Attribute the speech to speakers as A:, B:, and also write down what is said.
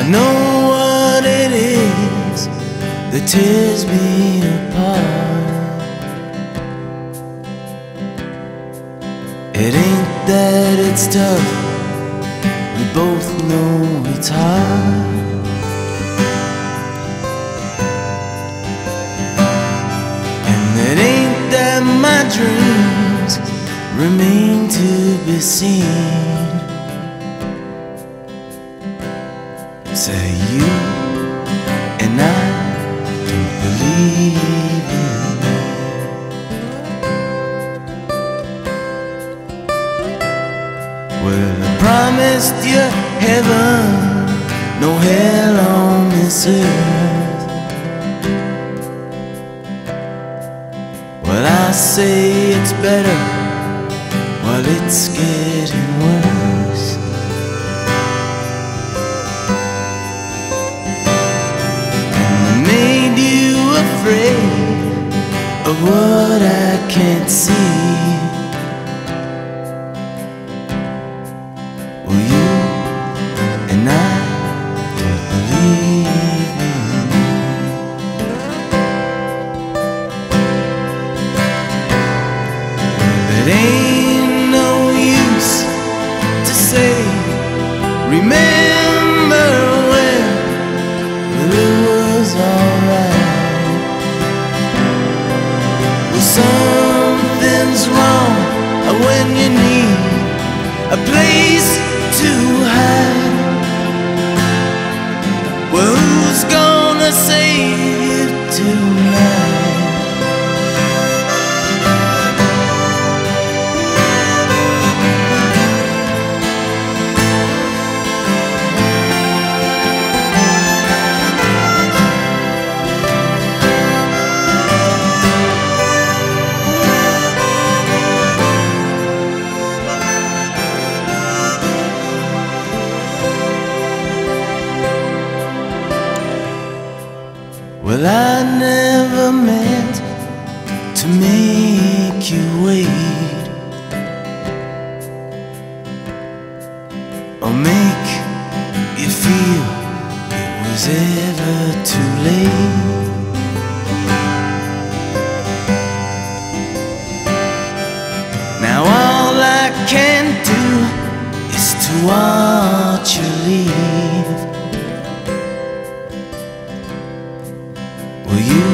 A: know what it is that tears me apart. It ain't that it's tough, we both know it's hard. And it ain't that my dreams remain to be seen. Say you and I don't believe in me. Well, I promised you heaven, no hell on this earth. Well, I say it's better while it's getting worse. Afraid of what I can't see. Well, you and I don't believe in me. Well, it ain't no use to say, remember when it was alright. Something's wrong when you need a place to hide. Well, who's gonna save you tonight? Well, I never meant to make you wait or make you feel it was ever too late. Now all I can do is to watch you leave. Will you